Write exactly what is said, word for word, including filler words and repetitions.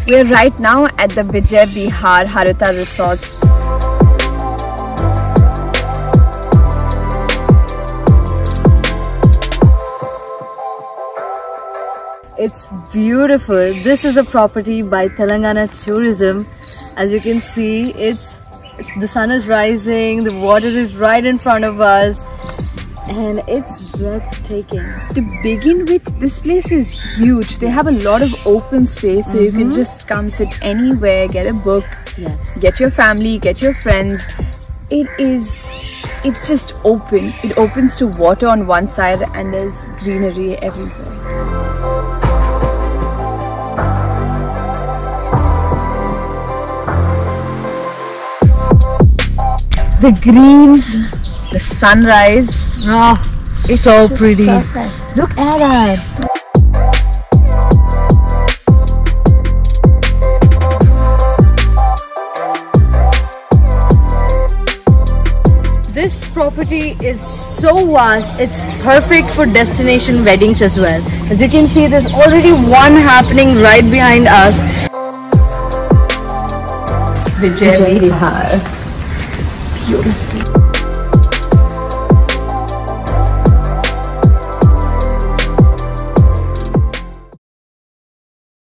We're right now at the Vijay Vihar Harita Resorts. It's beautiful. This is a property by Telangana Tourism. As you can see, it's, it's the sun is rising, the water is right in front of us, and it's breathtaking. To begin with, this place is huge. They have a lot of open space, so mm-hmm. you can just come sit anywhere, get a book, yes. get your family, get your friends. It is, it's just open. It opens to water on one side and there's greenery everywhere. The greens, the sunrise, oh, it's so pretty. Perfect. Look at that. This property is so vast, it's perfect for destination weddings as well. As you can see, there's already one happening right behind us. Vijay Vihar. Beautiful.